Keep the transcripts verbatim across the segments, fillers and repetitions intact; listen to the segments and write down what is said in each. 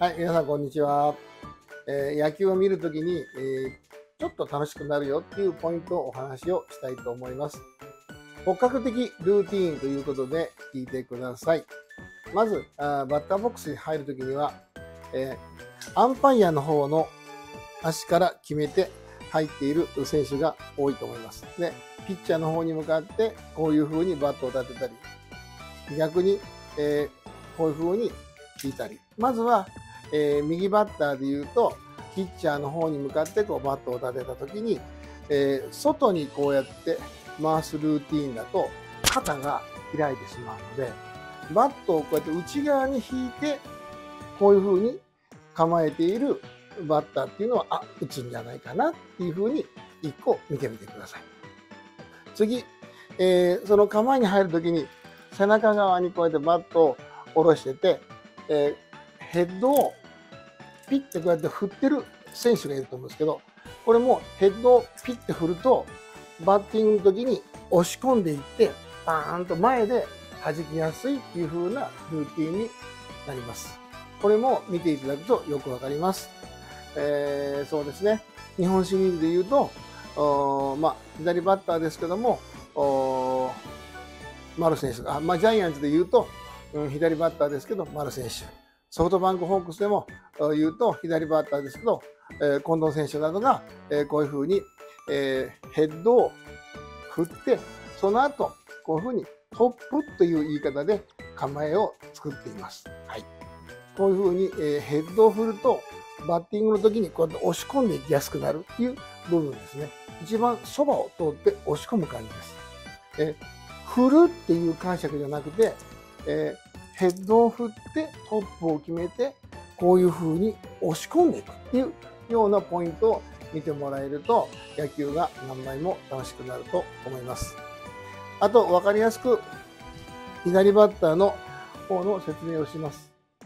はい、皆さんこんにちは。えー野球を見るときに、えーちょっと楽しくなるよっていうポイントをお話をしたいと思います。骨格的ルーティーンということで聞いてください。まず、あーバッターボックスに入るときには、えーアンパイアの方の足から決めて入っている選手が多いと思います。で、ピッチャーの方に向かってこういう風にバットを立てたり、逆に、えーこういう風に引いたり。まずは、えー右バッターでいうと、ピッチャーの方に向かってこうバットを立てたときに、えー外にこうやって回すルーティーンだと肩が開いてしまうので、バットをこうやって内側に引いて、こういう風に構えているバッターっていうのは、あ、打つんじゃないかなっていう風に一個見てみてください。次、えーその構えに入るときに背中側にこうやってバットを下ろしてて、えーヘッドをピッてこうやって振ってる選手がいると思うんですけど、これもヘッドをピッて振るとバッティングの時に押し込んでいってバーンと前で弾きやすいっていう風なルーティンになります。これも見ていただくとよくわかります。えーそうですね、日本シリーズでいうと、おーまあ、左バッターですけども、おー丸選手が、まあ、ジャイアンツでいうと、うん、左バッターですけど丸選手、ソフトバンクホークスでも言うと左バッターですけど、えー近藤選手などが、えーこういうふうに、えーヘッドを振って、その後こういうふうにトップという言い方で構えを作っています。はい、こういうふうに、えーヘッドを振るとバッティングの時にこうやって押し込んでいきやすくなるっていう部分ですね。一番そばを通って押し込む感じです。えー振るっていう解釈じゃなくて、えーヘッドを振ってトップを決めてこういう風に押し込んでいくっていうようなポイントを見てもらえると野球が何倍も楽しくなると思います。あと分かりやすく左バッターの方の説明をします。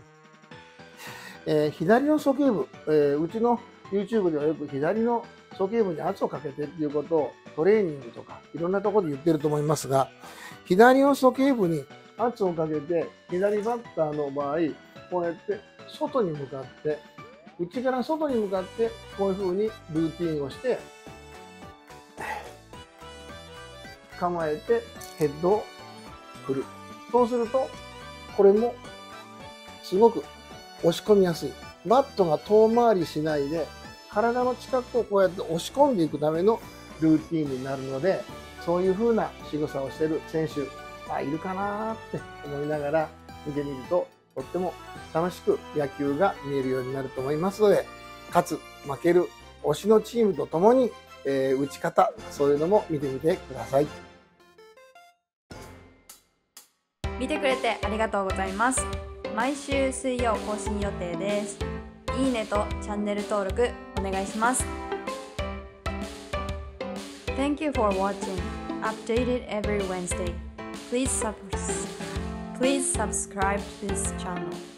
えー左の鼠径部、えーうちの YouTube ではよく左の鼠径部に圧をかけてっていうことをトレーニングとかいろんなところで言ってると思いますが、左の鼠径部に圧をかけて左バッターの場合こうやって外に向かって内から外に向かってこういうふうにルーティンをして構えてヘッドを振る。そうするとこれもすごく押し込みやすい。バットが遠回りしないで体の近くをこうやって押し込んでいくためのルーティンになるので、そういう風な仕草をしている選手あいるかなって思いながら見てみるととっても楽しく野球が見えるようになると思いますので、勝つ負ける推しのチームとともに、えー打ち方、そういうのも見てみてください。 見てくれてありがとうございます。毎週水曜更新予定です。いいねとチャンネル登録お願いします。Thank you for watching. Updated every Wednesday. Please, sub- please subscribe to this channel.